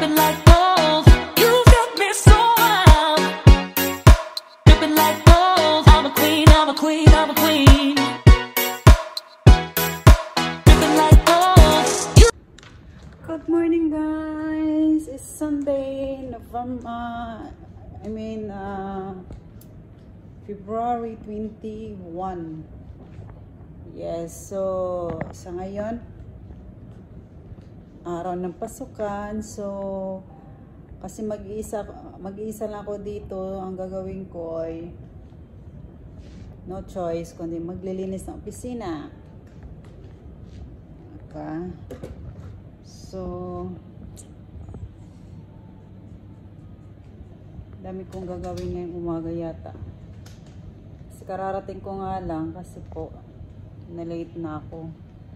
dripping like gold. You got me so wild. Dripping like gold. I'm a queen, I'm a queen, I'm a queen. Dripping like gold. Good morning, guys. It's Sunday, February 21. Yes, so sa ngayon araw ng pasukan. So kasi mag-iisa lang ako dito, ang gagawin ko ay no choice kundi maglilinis ng opisina. Okay. So dami kong gagawin ngayong umaga yata. Kasi kararating ko nga lang kasi po na-late na ako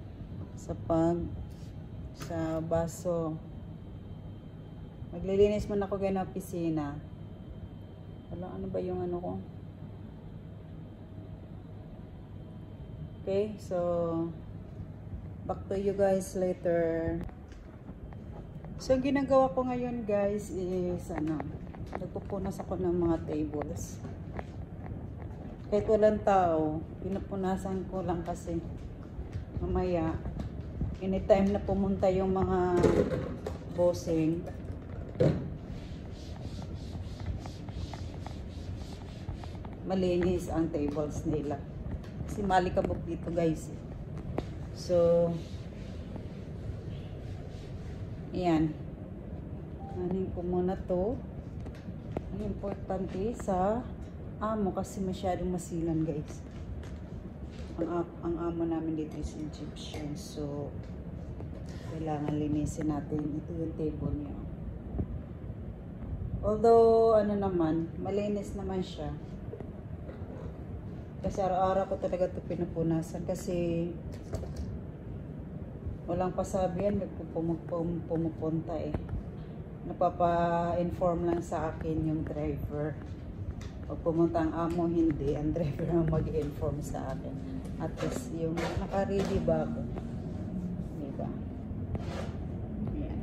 sa baso. Maglilinis man ako ng opisina. Wala, ano ba yung ano ko? Okay, so back to you guys later. So ang ginagawa ko ngayon guys is nagpupunas ako ng mga tables. Kahit walang tao, pinupunasan ko lang kasi mamaya anytime na pumunta yung mga bossing, malinis ang tables nila kasi malikabok dito guys. So ayan, anin ko muna to. Ang importante sa amo kasi masyadong masilan guys. Ang amo namin dito is Egyptian, so kailangan linisin natin. Ito yung table niya. Although naman malinis naman siya kasi araw-araw ko talaga ito pinupunasan kasi walang pasabi yan, pumupunta napapa-inform lang sa akin yung driver. Pag pumunta ang amo, hindi. Ang driver ang mag-inform sa akin. At least yung naka-ready ba ako. Diba? Ayan.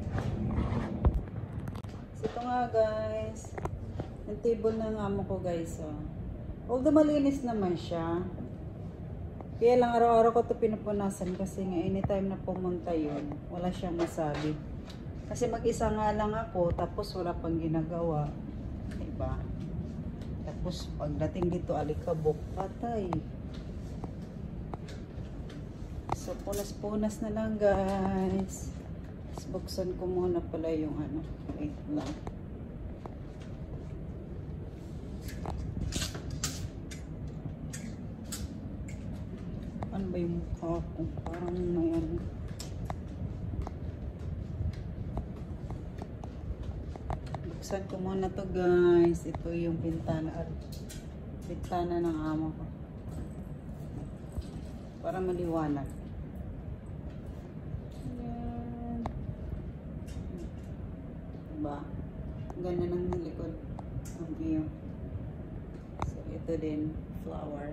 So ito nga guys. Yung table ng amo ko guys. Although malinis naman siya. Kaya lang araw-araw ko ito pinupunasan kasi nga anytime na pumunta yun, wala siyang masabi. Kasi mag-isa nga lang ako, tapos wala pang ginagawa. Diba? Tapos pagdating dito, alikabok, patay. So punas-punas na lang guys. Tapos buksan ko muna pala yung wait lang. Ano ba yung mukha ko? Parang may buksan ko muna to guys. Ito yung bintana ng amo ko para maliwanag. Ayan. Diba? Ganda ng likod ng view. So ito din flower.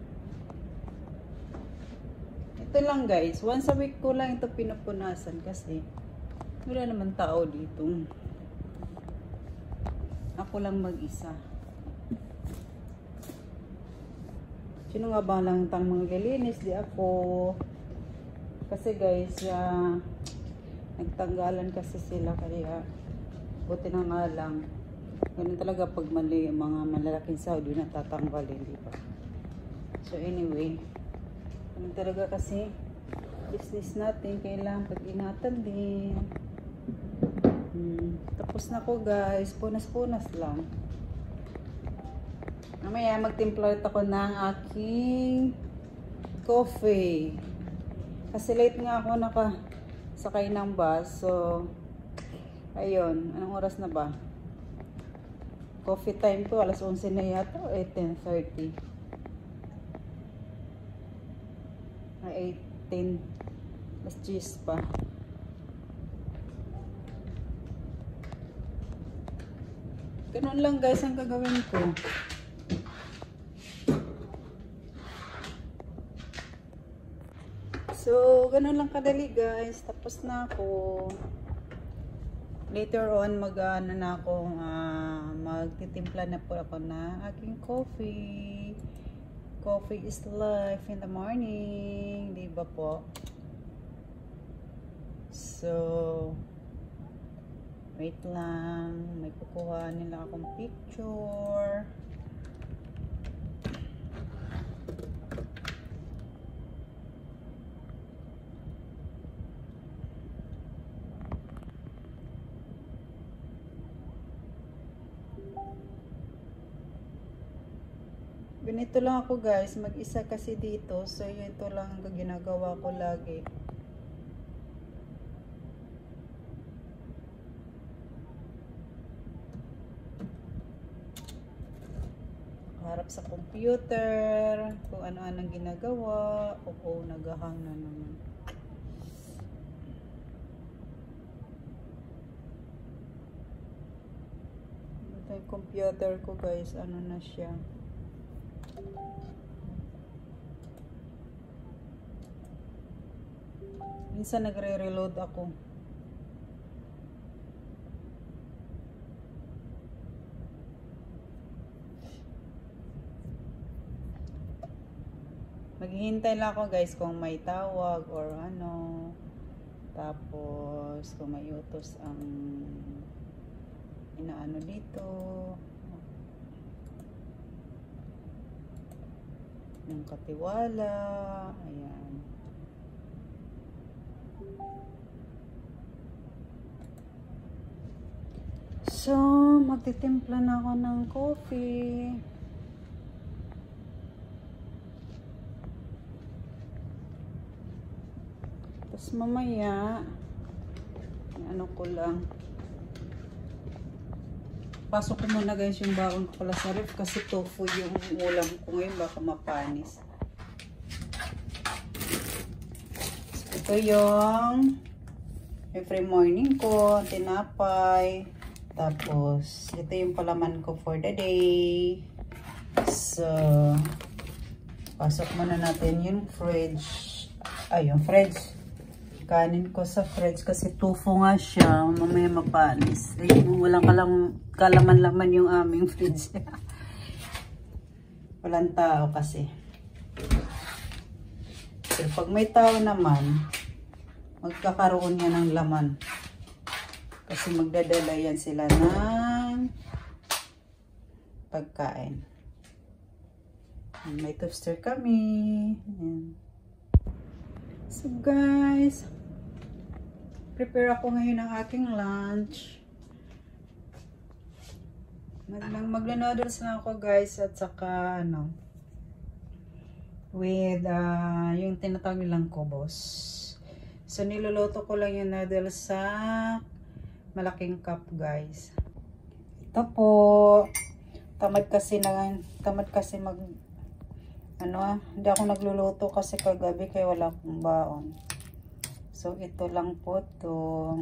Ito lang guys, once a week ko lang ito pinupunasan kasi wala naman tao dito. Ako lang mag-isa. Sino nga ba lang tang maglilinis? Di ako. Kasi guys, nagtanggalan kasi sila kaya buti na nga lang. Ganun talaga pag mali mga malalaking sahod yun natatanggalin, di ba? So anyway, ganun talaga kasi business natin, kailangan pag-ingatan din. Tapos na ko guys, punas-punas lang. Mamaya magtimpla ako ng aking coffee. Kasi late nga ako nakasakay ng bus. So, ayun, anong oras na ba? Coffee time ko, alas 11 na yata o 10:30. Ay, 18. Alas 10 pa. Ganun lang guys ang gagawin ko. So, ganun lang kadali guys. Tapos na ako. Later on, mag-ano na ako, magtitimpla na po ako na aking coffee. Coffee is life in the morning, di ba po? So, wait lang, may kukuha nila akong picture. Ganito lang ako guys, mag-isa kasi dito, so ito lang ang ginagawa ko lagi. Harap sa computer, kung ano-anong ginagawa, o naghahang na naman. Ito yung computer ko guys, ano na siya. Minsan nagre-reload ako. Maghihintay lang ako guys kung may tawag or ano. Tapos kung may utos ang inaano dito. Ng katiwala. Ayan. So, magtitimpla na ako ng coffee. Tapos mamaya, ano ko lang. Pasok ko muna guys yung baon ko pala sa ref kasi tofu yung ulam ko ngayon, baka mapanis. So, ito yung every morning ko, tinapay. Tapos, ito yung palaman ko for the day. So, pasok muna natin yung fridge. Ay, yung fridge. Kanin ko sa fridge kasi tofu nga siya. Mamaya mapanis. Ay, walang kalaman-laman yung aming fridge. Walang tao kasi. Pero pag may tao naman, magkakaroon yan ng laman. Kasi magdadala yan sila ng pagkain. May toaster kami. Ayan. So guys, prepare ako ngayon ng aking lunch. Magla-noodles na ako guys at saka ano, with yung tinatawag nilang kubos. So niluluto ko lang yung noodles sa malaking cup guys. Ito po, tamad kasi hindi ako nagluluto kasi kagabi kaya wala akong baon. So ito lang po to.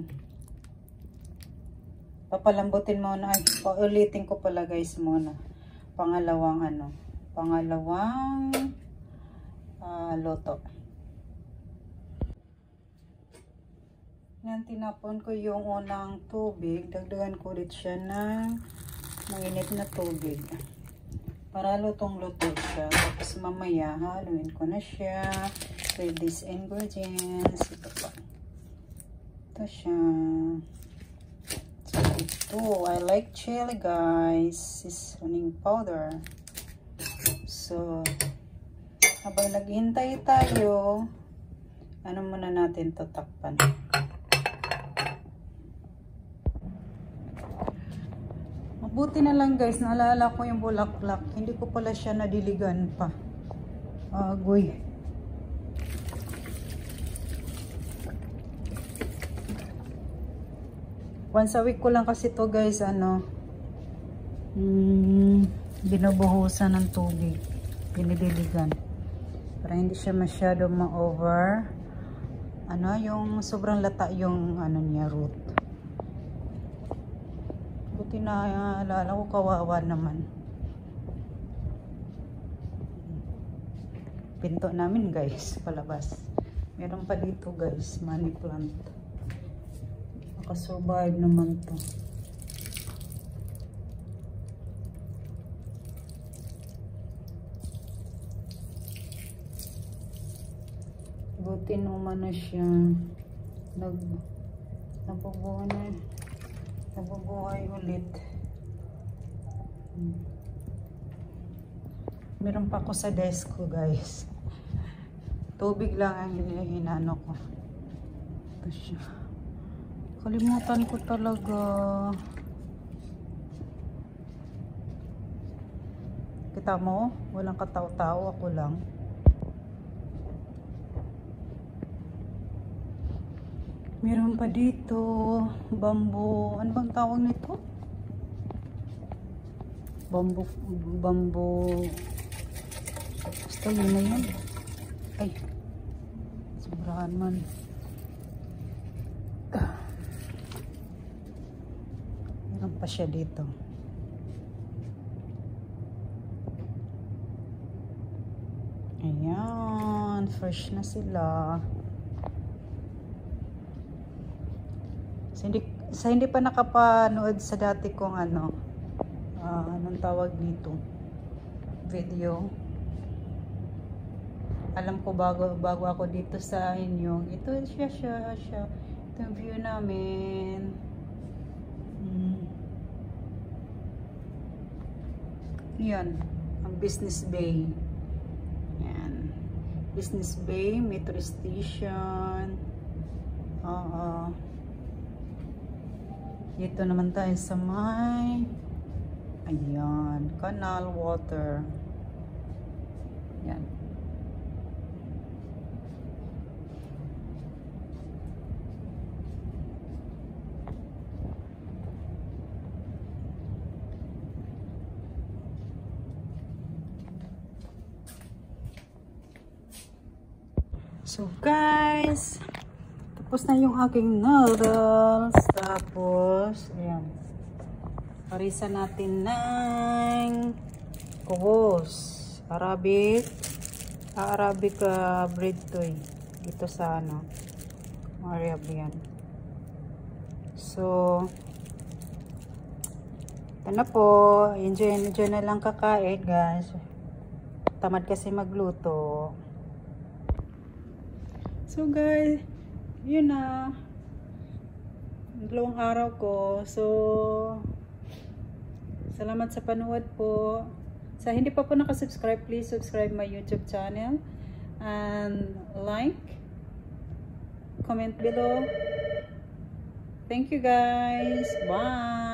Papalambutin muna, paulitin ko pala guys muna. Pangalawang luto. Yan, tinapon ko yung unang tubig. Dagdagan ko ulit siya ng mainit na tubig. Para lutong-luto siya. Tapos mamaya, haluin ko na siya with these ingredients. Ito pa. Ito siya. So, ito. I like chili, guys. Seasoning powder. So, habang naghihintay tayo, ano muna natin to takpan. Buti na lang guys, naalala ko yung bulaklak. Hindi ko pala siya nadiligan pa. Agoy. Once a week ko lang kasi to guys, binubuhusan ng tubig. Binidiligan. Para hindi siya masyado ma-over. Yung sobrang lata yung niya, root. Buti na alala ko, kawawa naman. Pinto namin guys, palabas. Meron pa dito guys, money plant. Nakasurvive naman to. Buti naman na siya. Nabubuhay ulit. Meron pa ako sa desk ko, guys. Tubig lang ang hinano ko. Ito siya. Kalimutan ko talaga. Kita mo? Walang katao-tao. Ako lang. Meron pa dito. Bamboo. Ano bang tawag nito? Bamboo. Basta yun na yun. Ay. Sobrahan man. Meron pa siya dito. Ayan. Fresh na sila. Sa hindi pa nakapanood sa dati kong anong tawag dito, video, alam ko bago ako dito sa inyo, ito siya ito yung view namin. Yan ang Business Bay. Yan, Business Bay, metro station. Dito naman tayo sa may, ayan, canal water. Yan. So guys, tapos na yung aking noodles. Tapos, ayan. Parisa natin ng kubos. Arabic bread to eh. Dito sa Arabian. So, ito na po. Enjoy na lang kakain, guys. Tamad kasi magluto. So, guys, yun na. 2 araw ko. So, salamat sa panood po. Sa hindi pa po nakasubscribe, please subscribe my YouTube channel. And like, comment below. Thank you guys. Bye.